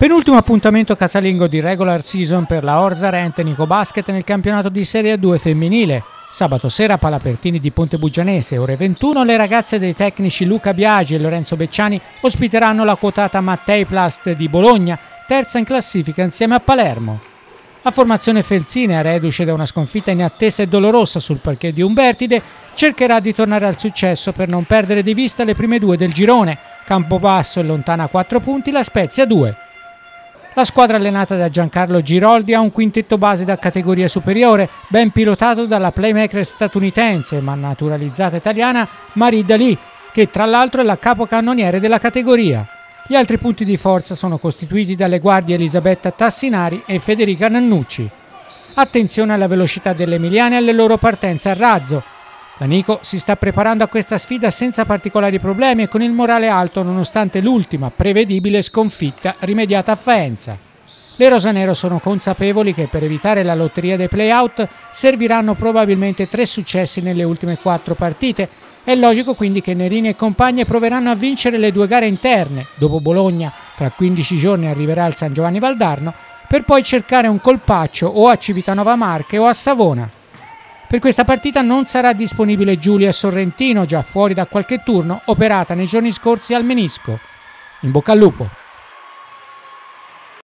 Penultimo appuntamento casalingo di regular season per la Orza Rentenico Basket nel campionato di Serie A2 femminile. Sabato sera a Palapertini di Pontebuggianese, ore 21, le ragazze dei tecnici Luca Biagi e Lorenzo Becciani ospiteranno la quotata Mattei Plast di Bologna, terza in classifica insieme a Palermo. La formazione felsinea, reduce da una sconfitta inattesa e dolorosa sul parquet di Umbertide, cercherà di tornare al successo per non perdere di vista le prime due del girone. Campobasso è lontana a 4 punti, la Spezia 2. La squadra allenata da Giancarlo Giroldi ha un quintetto base da categoria superiore, ben pilotato dalla playmaker statunitense ma naturalizzata italiana Marie Dalì, che tra l'altro è la capocannoniere della categoria. Gli altri punti di forza sono costituiti dalle guardie Elisabetta Tassinari e Federica Nannucci. Attenzione alla velocità delle emiliane e alle loro partenze a razzo. La Nico si sta preparando a questa sfida senza particolari problemi e con il morale alto nonostante l'ultima prevedibile sconfitta rimediata a Faenza. Le rosanero sono consapevoli che per evitare la lotteria dei play-out serviranno probabilmente 3 successi nelle ultime 4 partite. È logico quindi che Nerini e compagne proveranno a vincere le 2 gare interne. Dopo Bologna, fra 15 giorni arriverà il San Giovanni Valdarno, per poi cercare un colpaccio o a Civitanova Marche o a Savona. Per questa partita non sarà disponibile Giulia Sorrentino, già fuori da qualche turno, operata nei giorni scorsi al menisco. In bocca al lupo!